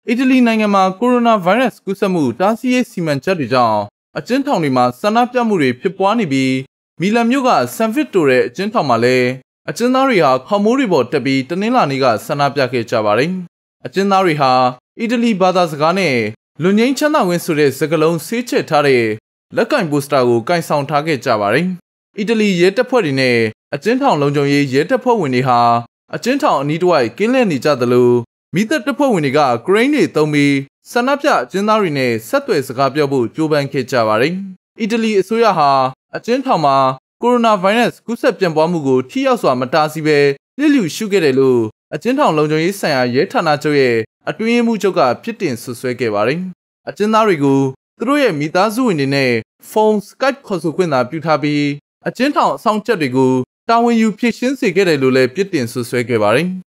အီတလီနိုင်ငံမှာကိုရိုနာဗိုင်းရပ်စ်ကူးစက်မှုတားဆီးရေးစီမံချက်တွေကြောင့်အကျဉ်းထောင်တွေမှာဆန္ဒပြမှုတွေဖြစ်ပွားနေပြီးမီလန်မြို့ကဆန်ဗစ်တိုရဲ့အကျဉ်းထောင်မှာလည်းအကျဉ်းသားတွေဟာခေါမိုးတွေပေါ်တက်ပြီးတနင်္လာနေ့ကဆန္ဒပြခဲ့ကြပါတယ်။အကျဉ်းသားတွေဟာအီတလီဘာသာစကားနဲ့လွန်ငင်းချမ်းသာခွင့်ဆိုတဲ့စကားလုံးဆေးချဲ့ထားတဲ့လက်ကင်ပိုစတာကိုကင်ဆောင်ထားခဲ့ကြပါတယ်။အီတလီရဲတပ်ဖွဲ့တွေနဲ့အကျဉ်းထောင်လုံခြုံရေးရဲတပ်ဖွဲ့ဝင်တွေဟာအကျဉ်းထောင်အနီးတစ်ဝိုက်ကင်းလှည့်နေကြသလိုမိသက်တပ်ဖွဲ့ဝင်တွေကဂရိန်းတွေသုံးပြီးဆန္ဒပြအကျဉ်းသားတွေနဲ့ဆက်သွယ်စကားပြောဖို့ကြိုးပမ်းခဲ့ကြပါတယ်။အီတလီအစိုးရဟာအကျဉ်းထောင်မှာကိုရိုနာဗိုင်းရပ်စ်ကူးစက်ပြန့်ပွားမှုကိုထိရောက်စွာမတားဆီးဘဲလျှို့လျူရှုခဲ့တယ်လို့အကျဉ်းထောင်လုံခြုံရေးဆိုင်ရာရဲဌာနချုပ်ရဲ့အတွင်းရေးမှူးချုပ်ကပြစ်တင်ဆွဆွဲခဲ့ပါတယ်။အကျဉ်းသားတွေကိုသူတို့ရဲ့မိသားစုဝင်တွေနဲ့ဖုန်း Skype ခေါ်ဆိုခွင့်သာပြုထားပြီးအကျဉ်းထောင်အဆောင်ချက်တွေကိုတာဝန်ယူဖြည့်ရှင်းစေခဲ့တယ်လို့လည်းပြစ်တင်ဆွဆွဲခဲ့ပါတယ်။